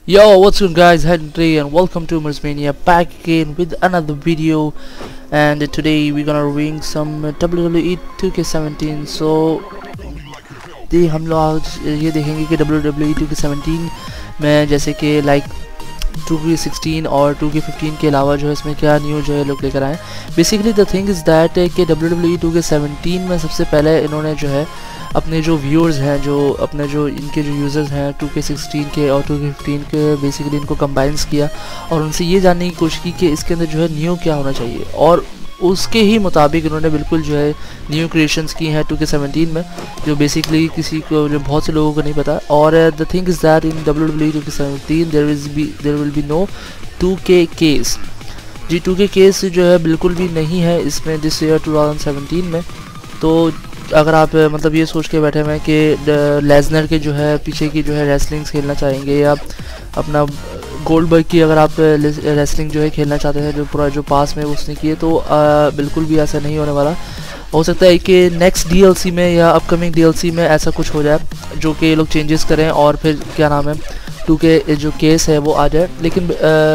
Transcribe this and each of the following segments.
Yo, what's good guys, Henry and welcome to Mersmania back again with another video. And today we're gonna reviewing some WWE 2K17. So हम लोग आज ये देखेंगे कि WWE 2K17 में जैसे कि लाइक 2K16 और 2K15 के अलावा जो है इसमें क्या न्यू जो है लोग लेकर आए। Basically the thing is that कि WWE 2K17 में सबसे पहले इन्होंने जो है अपने जो व्यूअर्स हैं, जो अपने जो इनके जो यूज़र्स हैं 2K16 के और 2K15 के, बेसिकली इनको कंबाइंस किया और उनसे ये जानने की कोशिश की कि इसके अंदर जो है न्यू क्या होना चाहिए, और उसके ही मुताबिक इन्होंने बिल्कुल जो है न्यू क्रिएशंस की हैं 2K17 में, जो बेसिकली किसी को, जो बहुत से लोगों को नहीं पता। और the thing is that in WWE 2K17 there will be no 2K case. जी 2K केस जो है बिल्कुल भी नहीं है इसमें दिस ईयर 2017 में। तो अगर आप मतलब ये सोच के बैठे हुए हैं कि लेज़नर के जो है पीछे की जो है रेसलिंग्स खेलना चाहेंगे, या अपना गोल्डबर्ग की अगर आप रेसलिंग जो है खेलना चाहते हैं, जो पूरा जो पास में उसने किए, तो बिल्कुल भी ऐसा नहीं होने वाला। हो सकता है कि नेक्स्ट DLC में या अपकमिंग DLC में ऐसा कुछ हो जाए जो कि ये लोग चेंजेस करें और फिर क्या नाम है 2K जो केस है वो आ जाए, लेकिन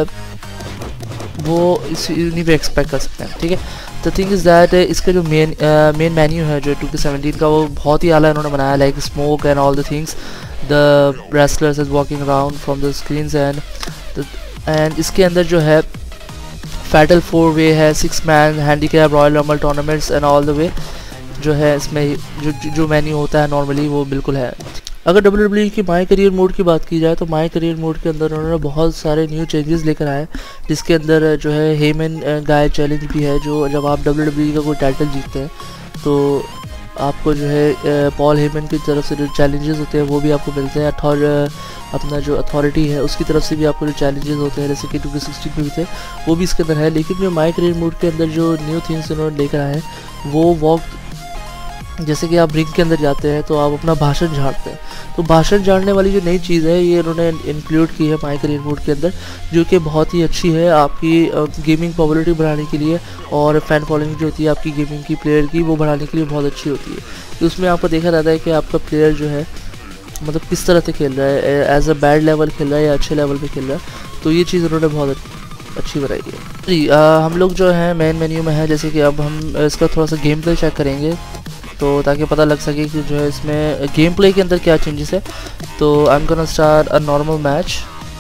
वो इन्हीं पे एक्सपेक्ट कर सकते हैं। ठीक है, द थिंग इज़ दैट इसका जो मेन मेन्यू है जो 2K17 का वो बहुत ही आला इन्होंने बनाया, like smoke and all the things, the wrestlers is walking around from the screens and इसके अंदर जो है फैटल 4 वे है, 6 man handicap royal rumble tournaments and all the way जो है इसमें जो मेन्यू होता है नॉर्मली वो बिल्कुल है। अगर WWE की माई करियर मोड की बात की जाए तो माई करियर मोड के अंदर उन्होंने बहुत सारे न्यू चेंजेस लेकर आए, जिसके अंदर जो है हेमन गाय चैलेंज भी है, जो जब आप WWE का कोई टाइटल जीतते हैं तो आपको जो है पॉल हेमन की तरफ से जो चैलेंजेस होते हैं वो भी आपको मिलते हैं, अपना जो अथॉरिटी है उसकी तरफ से भी आपको जो चैलेंजेस होते हैं जैसे कि 2K16 में भी थे वो भी इसके अंदर है। लेकिन जो माई करियर मोड के अंदर जो न्यू थिंग्स उन्होंने लेकर आए हैं वो वॉक, जैसे कि आप रिंग के अंदर जाते हैं तो आप अपना भाषण झाड़ते हैं, तो भाषण झाड़ने वाली जो नई चीज़ है ये इन्होंने इंक्लूड की है माई करियर मोड के अंदर, जो कि बहुत ही अच्छी है आपकी गेमिंग पॉपुलरिटी बढ़ाने के लिए, और फैन फॉलोइंग जो होती है आपकी गेमिंग की प्लेयर की वो बढ़ाने के लिए बहुत अच्छी होती है। तो उसमें आपको देखा जाता है कि आपका प्लेयर जो है मतलब किस तरह से खेल रहा है, एज अ बैड लेवल खेल रहा है या अच्छे लेवल पर खेल रहा है, तो ये चीज़ उन्होंने बहुत अच्छी बनाई है। जी हम लोग जो है मेन मेन्यू में है, जैसे कि अब हम इसका थोड़ा सा गेम प्ले चेक करेंगे तो ताकि पता लग सके कि जो है इसमें गेम प्ले के अंदर क्या चेंजेस है। तो I am gonna start a normal match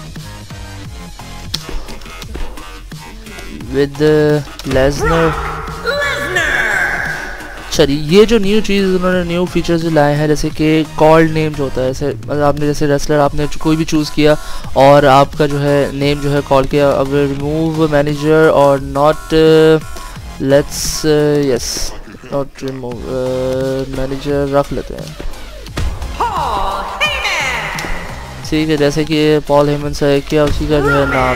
with Lesnar. चलिए, ये जो न्यू चीज़ उन्होंने न्यू फीचर्स लाए हैं, जैसे कि कॉल्ड नेम जो होता है, जैसे मतलब आपने जैसे रेसलर आपने कोई भी चूज़ किया और आपका जो है नेम जो है कॉल किया, अब रिमूव मैनेजर और not let's yes not remove manager रख लेते हैं। ठीक है, जैसे कि पॉल हेमन से किया उसी का जो है नाम,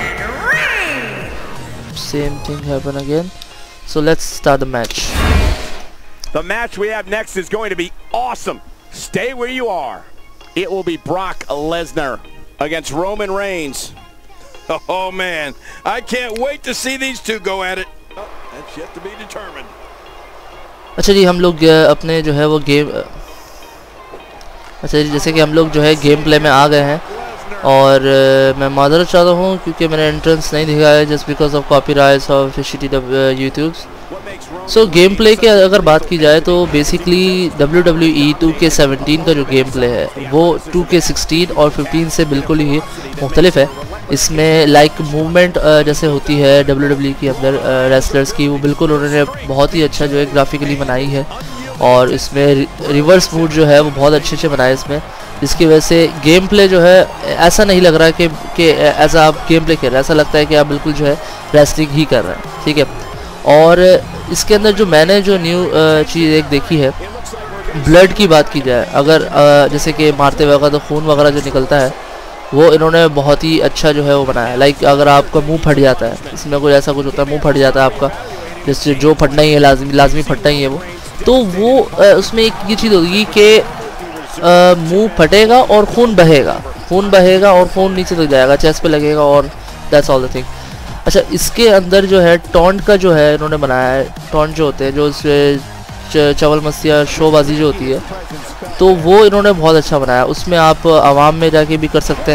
same thing happen again. So let's start the match. The match we have next is going to be awesome. Stay where you are. It will be Brock Lesnar against Roman Reigns. Oh man, I can't wait to see these two go at it. Oh, that's yet to be determined. अच्छा जी, हम लोग अपने जो है वो game, अच्छा जी जैसे कि हम लोग जो है गेम प्ले में आ गए हैं, और मैं माजरत चाहता हूँ क्योंकि मैंने एंट्रेंस नहीं दिखाया है just because of copyrights of YouTube. So game play की अगर बात की जाए तो बेसिकली WWE 2K17 का जो गेम प्ले है वो 2K16 और 15 से बिल्कुल ही मुख्तलिफ है। इसमें लाइक मूवमेंट जैसे होती है WWE के अंदर रेसलर्स की, वो बिल्कुल उन्होंने बहुत ही अच्छा जो है ग्राफिकली बनाई है, और इसमें रिवर्स मूव जो है वो बहुत अच्छे से बनाए इसमें, जिसकी वजह से गेम प्ले जो है ऐसा नहीं लग रहा है कि ऐसा आप गेम प्ले कर रहे हैं, ऐसा लगता है कि आप बिल्कुल जो है रेसलिंग ही कर रहे हैं। ठीक है, और इसके अंदर जो मैंने जो न्यू चीज़ एक देखी है, ब्लड की बात की जाए अगर जैसे कि मारते वक्त तो खून वगैरह जो निकलता है वो इन्होंने बहुत ही अच्छा जो है वो बनाया है। लाइक अगर आपका मुंह फट जाता है, इसमें कुछ ऐसा कुछ होता है, मुंह फट जाता है आपका, जैसे जो फटना ही है लाजमी फटना ही है वो, तो वो उसमें एक ये चीज़ होगी कि मुंह फटेगा और खून बहेगा और खून नीचे तक जाएगा, चेस्ट पे लगेगा, और दैट्स ऑल द थिंग। अच्छा, इसके अंदर जो है टॉन्ट का जो है इन्होंने बनाया है, टॉन्ट जो होते हैं जो चवल मस्तिया शोबाजी जो होती है, तो वो इन्होंने बहुत अच्छा बनाया। उसमें आप आवाम में जाके भी कर सकते हैं,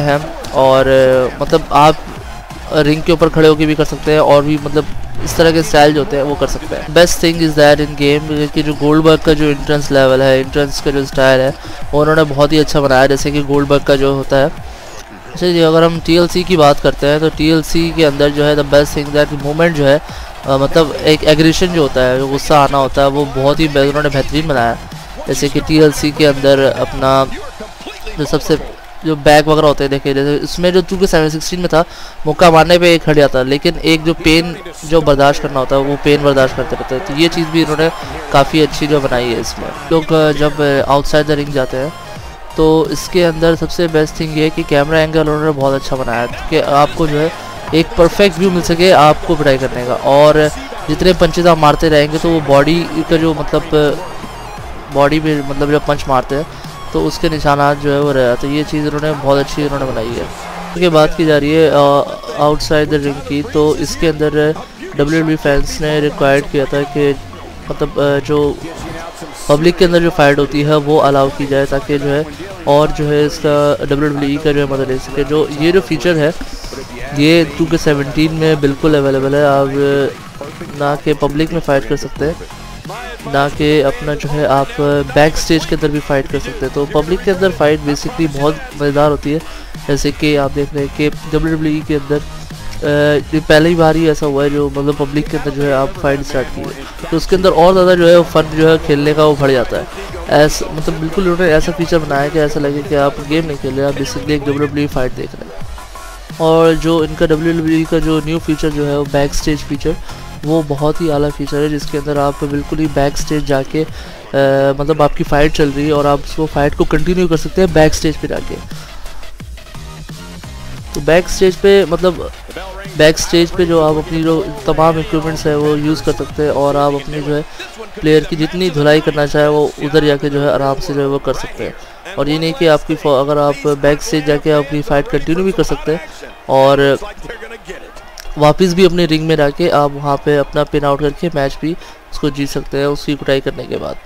और मतलब आप रिंग के ऊपर खड़े होकर भी कर सकते हैं, और भी मतलब इस तरह के स्टाइल जो होते हैं वो कर सकते हैं। Best thing is that in game कि जो गोल्डबर्ग का जो एंट्रेंस लेवल है, एंट्रेंस का जो स्टाइल है वो उन्होंने बहुत ही अच्छा बनाया। जैसे कि गोल्डबर्ग का जो होता है, अच्छा जी, अगर हम TLC की बात करते हैं तो TLC के अंदर जो है the best thing that movement जो है मतलब एक एग्रेशन जो होता है, जो गुस्सा आना होता है, वो बहुत ही उन्होंने बेहतरीन बनाया। जैसे कि TLC के अंदर अपना जो सबसे जो बैग वगैरह होते हैं, देखिए जैसे इसमें जो 2K16 में था, मुक्का मारने पे एक हट जाता, लेकिन एक जो पेन जो बर्दाश्त करना होता है वो पेन बर्दाश्त करते रहते हैं। तो ये चीज़ भी इन्होंने काफ़ी अच्छी जो बनाई है इसमें। लोग जब आउटसाइड द रिंग जाते हैं तो इसके अंदर सबसे बेस्ट थिंग ये है कि कैमरा एंगल उन्होंने बहुत अच्छा बनाया है कि आपको जो है एक परफेक्ट व्यू मिल सके आपको पिटाई करने का। और जितने पंचेज आप मारते रहेंगे तो वो बॉडी का जो मतलब बॉडी में मतलब जब पंच मारते हैं तो उसके निशानात जो है वो रह जाते हैं। ये चीज़ उन्होंने बहुत अच्छी उन्होंने बनाई है। उसके बात की जा रही है आउटसाइड द रिंग की, तो इसके अंदर WWE फैंस ने रिक्वायर्ड किया था कि मतलब जो पब्लिक के अंदर जो फाइट होती है वो अलाउ की जाए, ताकि जो है और जो है इसका WWE का जो है मदद ले सके। जो ये जो फीचर है ये 2K17 में बिल्कुल अवेलेबल है। आप ना कि पब्लिक में फ़ाइट कर सकते हैं, ना कि अपना जो है आप बैक स्टेज के अंदर भी फ़ाइट कर सकते हैं। तो पब्लिक के अंदर फ़ाइट बेसिकली बहुत मज़ेदार होती है। जैसे कि आप देख रहे हैं कि WWE के अंदर ये पहली बार ही ऐसा हुआ है जो मतलब पब्लिक के अंदर जो है आप फाइट स्टार्ट की है, तो उसके अंदर और ज़्यादा जो है फन जो है खेलने का वो बढ़ जाता है। ऐसा मतलब बिल्कुल उन्होंने ऐसा फीचर बनाया कि ऐसा लगे कि आप गेम नहीं खेल रहे, आप बेसिकली एक WWE फाइट देख रहे हैं। और जो इनका WWE का जो न्यू फीचर जो है वो बैक स्टेज फीचर, वो बहुत ही आला फीचर है, जिसके अंदर आप बिल्कुल ही बैक स्टेज जाके मतलब आपकी फ़ाइट चल रही है और आप उसको फाइट को कंटिन्यू कर सकते हैं बैक स्टेज पे जाके। तो बैक स्टेज पे मतलब बैक स्टेज पे जो आप अपनी जो तमाम इक्विपमेंट्स है वो यूज़ कर सकते हैं, और आप अपनी जो है प्लेयर की जितनी धुलाई करना चाहे वो उधर जाके जो है आराम से जो है वो कर सकते हैं। और ये नहीं कि आपकी अगर आप बैक स्टेज जाके अपनी फ़ाइट कंटिन्यू भी कर सकते हैं और वापस भी अपने रिंग में जाके आप वहाँ पे अपना पिन आउट करके मैच भी उसको जीत सकते हैं उसकी कुटाई करने के बाद।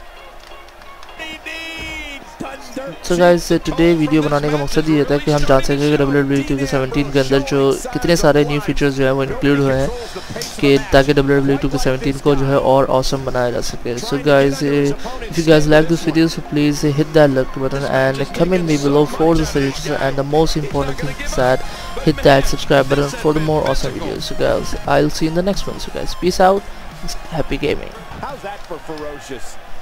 सो गाइस, टुडे वीडियो बनाने का मकसद ये था कि हम जान सकें कि WWE 2K17 के अंदर जो कितने सारे न्यू फीचर्स जो है वो इंक्लूड हुए हैं कि ताकि WWE 2K17 को जो है और ऑसम बनाया जा सके। So guys, if you guys like this video, so please hit that like button and comment me below for the suggestions, and the most important thing is that hit that subscribe button for the more awesome videos. So guys, I'll see you in the next one. So guys, peace out, happy gaming. How's that for ferocious?